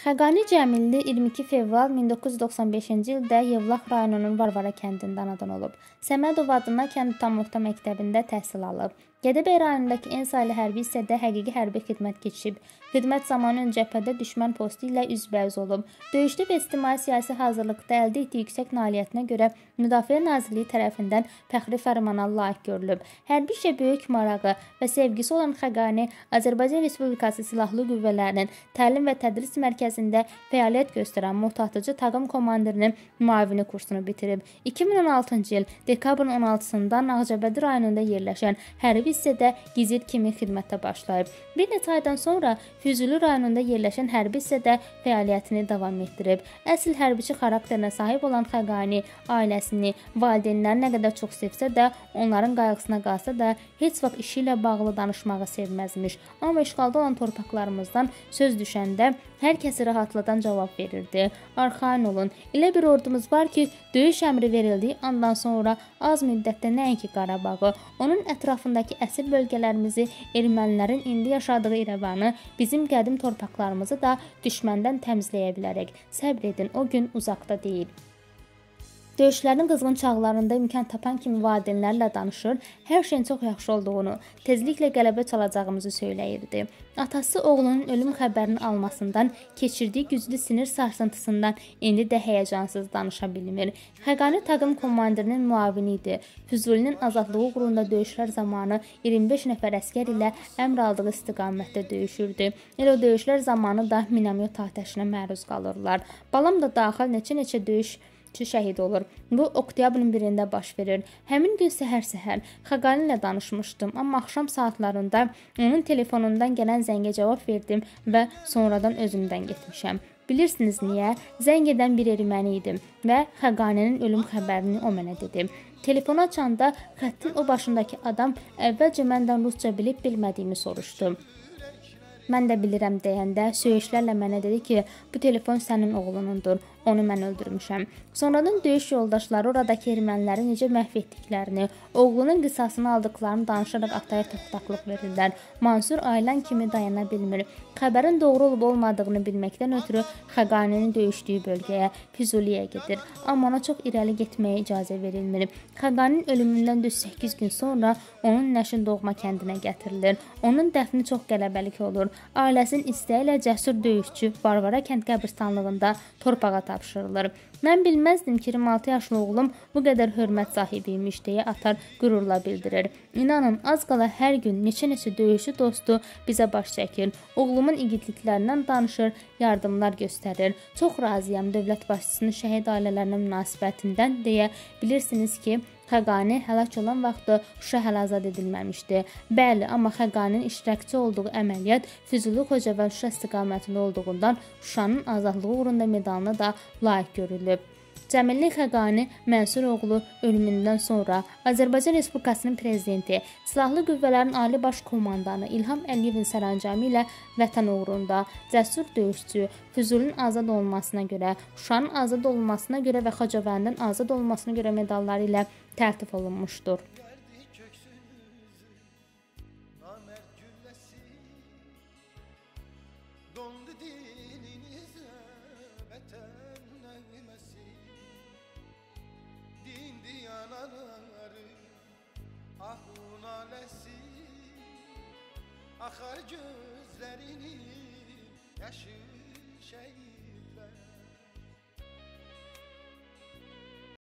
Xəqani Cəmilli 22 fevral 1995-ci ildə Yevlax rayonunun Varvara kəndində anadan olub. Səmədov adına kənd tam orta məktəbində təhsil alıb. Gədəbəy rayonundakı en saylı hərbi hissədə həqiqi hərbi xidmət keçib. Xidmət zamanı ön cəbhədə düşmən postu ilə üzbəüz olub. Döyüşdə və ictimai-siyasi hazırlıqda əldə etdiyi yüksək nailiyyətinə görə Müdafiə Nazirliyi tərəfindən fəxri fərmana layiq görülüb. Hərbi işə böyük marağı və sevgisi olan Xəqani Azərbaycan Respublikası Silahlı Qüvvələrinin Təlim və Tədris Mərkəzində fəaliyyət göstərən Motatıcı Taqım Komandirinin müavini kursunu bitirib. 2016-cı il dekabrın 16-sından Ağcabədi rayonunda yerləşən hərbi hissədə gizir kimi xidmətə başlayıb. Bir neçə aydan sonra Füzuli rayonunda yerləşən hərbi hissədə fəaliyyətini davam etdirib. Əsl hərbiçi xarakterinə sahib olan Xəqani ailəsini, valideynləri nə qədər çox sevsə də, onların qayğısına qalsa da, heç vaxt işi ilə bağlı danışmağı sevməzmiş. Amma işğalda olan torpaqlarımızdan söz düşəndə hər kəsi rahatladan cavab verirdi. Arxain olun, elə bir ordumuz var ki, döyüş əmri verildiyi andan sonra az müddətdə nəinki Qarabağı, onun ətrafındakı əsir bölgələrimizi, ermənilərin indi yaşadığı İrəvanı, bizim qədim torpaqlarımızı da düşməndən təmizləyə bilərək. Səbr edin, o gün uzaqda deyil. Döyüşlərin qızğın çağlarında imkan tapan kimi valideynlərlə danışır, hər şeyin çox yaxşı olduğunu, tezliklə qələbə çalacağımızı söyləyirdi. Atası oğlunun ölüm xəbərini almasından, keçirdiyi güclü sinir sarsıntısından indi də həyəcansız danışa bilmir. Xəqani Taqım Komandirinin müavini idi. Füzulinin azadlığı uğrunda döyüşlər zamanı 25 nəfər əskər ilə əmr aldığı istiqamətdə döyüşürdü. Elə o döyüşlər zamanı da minamyot atəşinə məruz qalırlar. Balam da daxil neçə döyüş şəhid olur. Bu, oktyabrın 1-də baş verir. Həmin gün səhər-səhər Xəqani ilə danışmışdım, amma axşam saatlarında onun telefonundan gələn zəngə cavab verdim və sonradan özümdən getmişəm. Bilirsiniz niyə? Zəng edən bir erməni idim və Xəqaninin ölüm xəbərini o mənə dedi. Telefonu açanda xəttin o başındakı adam əvvəlcə məndən rusca bilib-bilmədiyimi soruşdu. Mən də bilirəm deyəndə söyüşlərlə mənə dedi ki, bu telefon sənin oğlunundur, onu mən öldürmüşəm. Sonradan döyüş yoldaşları oradakı erməniləri necə məhv etdiklərini, oğlunun qisasını aldıqlarını danışaraq ataya toxtaqlıq verirlər. Mansur ailən kimi dayana bilmir. Xəbərin doğru olub olmadığını bilməkdən ötürü Xəqaninin döyüşdüyü bölgəyə, Füzuliyə gedir. Amma ona çox irəli getməyə icazə verilmir. Xəqaninin ölümündən düz 8 gün sonra onun nəşin doğma kəndinə gətirilir. Onun dəfni çox qələbəlik olur. Ailəsinin istəyi ilə cəsur döyüşçü Varvara kənd qəbristanlığında torpağa tapşırılır. Mən bilməzdim ki, 26 yaşlı oğlum bu qədər hörmət sahibiymiş deyə atar qürurla bildirir. İnanın, az qala hər gün neçə döyüşçü dostu bizə baş çəkir. Oğlumun igidliklərindən danışır, yardımlar göstərir. Çox razıyam dövlət başçısının şəhid ailələrinə münasibətindən deyə bilirsiniz ki, Xəqani həlak olan vaxtı Şuşa hələ azad edilməmişdi. Bəli, amma Xəqaninin iştirakçı olduğu əməliyyat Füzuli Xocavənd Şuşa istiqamətində olduğundan Şuşanın azadlığı uğrunda medalına da layiq görülüb. Cəmilli Xəqani Mənsur oğlu ölümündən sonra Azərbaycan Respublikasının prezidenti, Silahlı Qüvvələrin Ali Baş Komandanı İlham Əliyevin sərəncamı ilə vətən uğrunda cəsur döyüşçü, Füzulinin azad olmasına görə, Şuşanın azad olmasına görə və Xocavəndin azad olmasına görə medalları ilə təltif olunmuşdur. Akar gözlerinin yaşı